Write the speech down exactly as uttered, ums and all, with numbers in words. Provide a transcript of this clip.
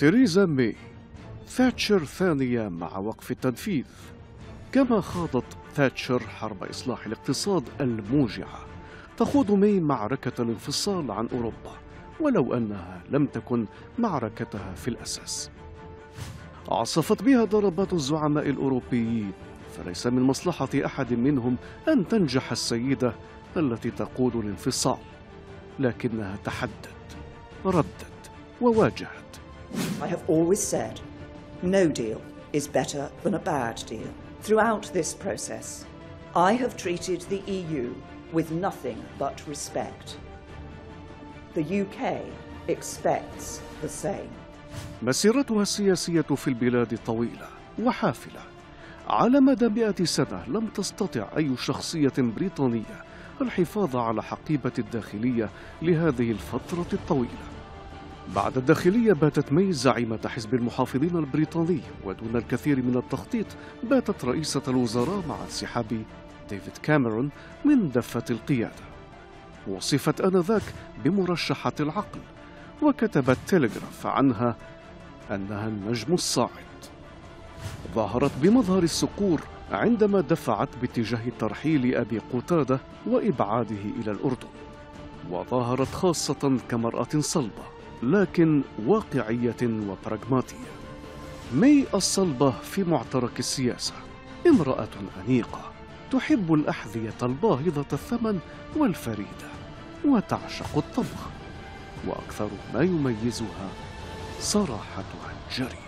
تيريزا ماي، ثاتشر ثانية مع وقف التنفيذ. كما خاضت ثاتشر حرب إصلاح الاقتصاد الموجعة، تخوض ماي معركة الانفصال عن أوروبا، ولو أنها لم تكن معركتها في الأساس. عصفت بها ضربات الزعماء الأوروبيين، فليس من مصلحة أحد منهم أن تنجح السيدة التي تقود الانفصال، لكنها تحدت، ردت وواجهت. I have always said, no deal is better than a bad deal. Throughout this process, I have treated the E U with nothing but respect. The U K expects the same. مسيرتها السياسية في البلاد طويلة وحافلة. على مدى مئة سنة لم تستطع أي شخصية بريطانية الحفاظ على حقيبة الداخلية لهذه الفترة الطويلة. بعد الداخلية باتت ماي زعيمة حزب المحافظين البريطاني، ودون الكثير من التخطيط باتت رئيسة الوزراء مع انسحاب ديفيد كاميرون من دفة القيادة. وصفت آنذاك بمرشحة العقل، وكتبت تيليغراف عنها أنها النجم الصاعد. ظهرت بمظهر الصقور عندما دفعت باتجاه ترحيل أبي قتادة وإبعاده إلى الأردن، وظهرت خاصة كمرأة صلبة لكن واقعية وبراغماتية. ماي الصلبة في معترك السياسة، امرأة أنيقة تحب الأحذية الباهظة الثمن والفريدة، وتعشق الطبخ، وأكثر ما يميزها صراحتها الجريئة.